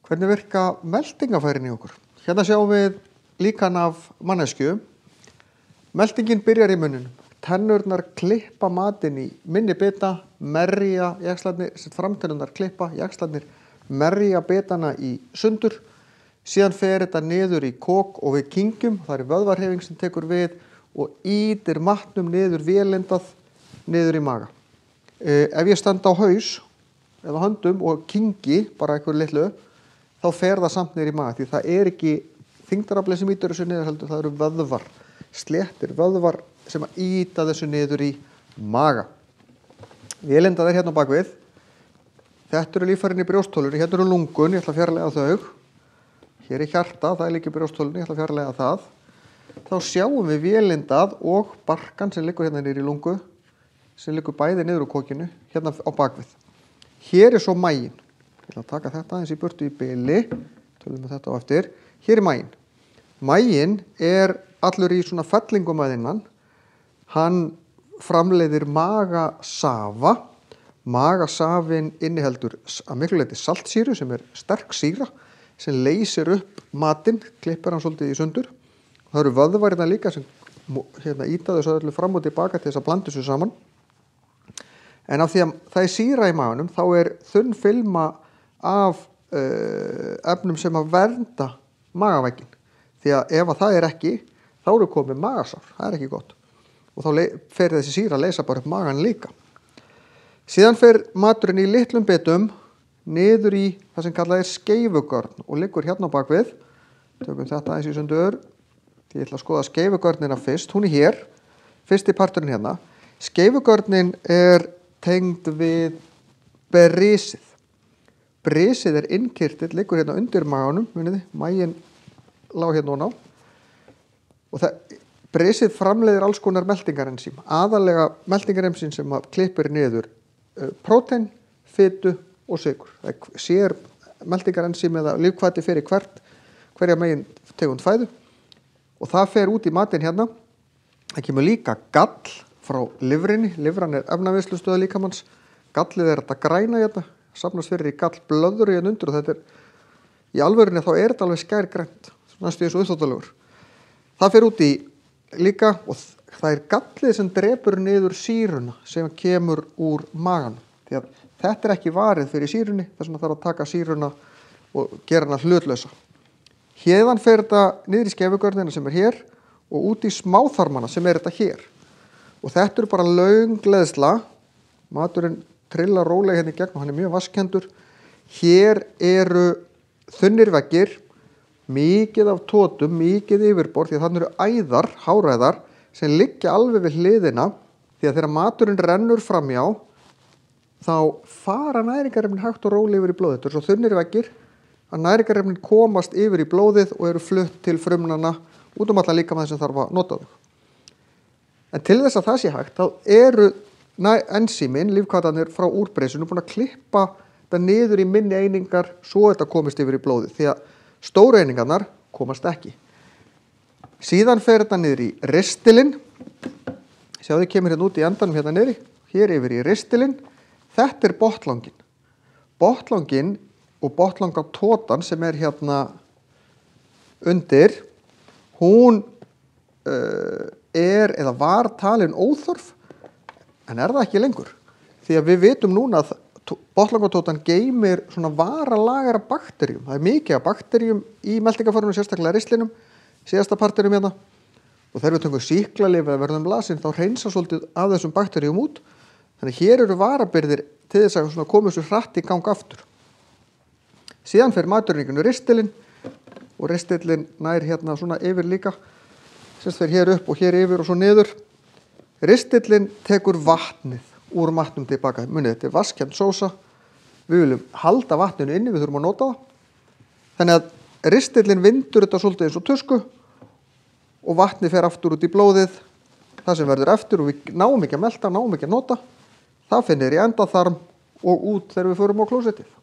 Hvernig virka meltingafærin í okkur? Hérna sjáum við líkan af manneskju. Meltingin byrjar í munninum. Tennurnar klippa matinn í minni bita, merja jaxlarnir, framtennurnar klippa, jaxlarnir merja bitana í sundur. Síðan fer þetta niður í kok og við kyngjum. Það er vöðvarhreyfing sem tekur við og ýtir matnum niður vélindað niður í maga. Ef ég standa á haus eða höndum og kyngi bara einhverju litlu, þá fer það samt niður í maga, því það er ekki þyngdaraflið sem ýtir þessu niður heldur, það eru vöðvar, sléttir vöðvar sem að ýta þessu niður í maga. Vélindað er hérna á bakvið. Þetta eru líffærin í brjósthólunni, hérna eru lungun, ég ætla að fjarlægja þau. Hér er hjarta, það er líka í brjósthólunni, ég ætla að fjarlægja það. Þá sjáum við vélindað og barkan sem liggur hérna niður í lungu, sem liggur bæði niður úr kokinu, hérna á bakvið. Hér er svo maginn. Ég ætla að taka þetta aðeins í burtu í bili, tölum við þetta á eftir. Hér er maginn. Maginn er allur í svona fellingum að innan. Hann framleiðir magasafa. Magasafinn inniheldur að miklu leyti saltsýru sem er sterk sýra sem leysir upp matinn, klippir hann svolítið í sundur. Það eru vöðvarina líka sem ýta þessu öllu fram og tilbaka til þess að blanda þessu saman. En af því að það er sýra í maganum þá er þunn filma af efnum sem að vernda magavegginn. Því að ef að það er ekki, þá eru komið magasár. Það er ekki gott. Og þá fer þessi sýra að leysa bara upp magan líka. Síðan fer maturinn í litlum bitum niður í það sem kallað er skeifugörn og liggur hérna á bakvið. Tökum þetta aðeins í sundur. Ég ætla að skoða skeifugörnina fyrst. Hún er hér. Fyrsti parturinn hérna. Skeifugörnin er tengd við brisið. Brisið er innkirtill, liggur hérna undir maganum, muniði, maginn lá hérna og ná. Og brisið framleiðir alls konar meltingarensím. Aðalega meltingarensím sem klippir niður prótein, fitu og sykur. Það sér meltingarensím eða lífhvati fyrir hverja megin tegund fæðu. Og það fer út í matinn hérna. Það kemur líka gall frá lifrinni. Lifran er efnavinnslustöð líkamanns. Gallið er þetta græna hérna. Safnast fyrir í gallblöðru hérna undir og þetta er, í alvörunni þá er þetta alveg skærgrænt. Næstu þessu uppþóttalegur. Það fer út í líka og það er gallið sem drepur niður sýruna sem kemur úr maganum. Því að þetta er ekki varið fyrir sýrunni, þess vegna þarf að taka sýruna og gera hana hlutlausa. Héðan fer þetta niður í skefugörnina sem er hér og út í smáþarmana sem er þetta hér. Og þetta eru bara löng leiðsla. Maturinn trillar rólega hérna í gegn og hann er mjög vaskkendur. Hér eru þunnir veggir, mikið af tótum, mikið yfirborð, því að þannig eru æðar, háræðar, sem liggja alveg við hliðina, því að þegar maturinn rennur framjá, þá fara næringarefnin hægt og rólega yfir í blóðið. Þetta eru svo þunnir veggir að næringarefnin komast yfir í blóðið og eru flutt til frumnanna út um alla líkamann sem þarf að nota þau. En til þess að það sé hægt, þá eru ensímin, lífhvatarnir frá úrbreysinu búin að klippa þetta niður í minni einingar svo þetta komist yfir í blóðið, því að stóru einingarnar komast ekki. Síðan fer þetta niður í ristilinn. Sjáðu, kemur hérna út í endanum hérna niðri, hér yfir í ristilinn. Þetta er botnlanginn. Botnlanginn og botnlangatótan sem er hérna undir, hún er eða var talin óþörf, en er það ekki lengur. Því að við vitum núna að botnlangatótan geymir svona varalagara bakteríum. Það er mikið af bakteríum í meltingarfærinu, sérstaklega ristlinum, síðasta partirum hérna. Og þegar við tökum sýklalyf eða verðum lasin, þá hreinsa svolítið af þessum bakteríum út. Þannig hér eru varabirgðir til þess að koma þessu hratt í gang aftur. Síðan fer maturinn í ristilinn og ristillinn nær hérna svona yfir líka. Sérst fer hér upp og hér yfir og svo niður. Ristillinn tekur vatnið úr matnum tilbaka. Munið, þetta er vaskkennd sósa. Við viljum halda vatninu inni, við þurfum að nota það. Þannig að ristillinn vindur þetta svolítið eins og tusku og vatnið fer aftur út í blóðið. Það sem verður eftir og við náum ekki að melta, náum ekki að nota. Það finnir í endaþarm og út þegar við förum á klósettið.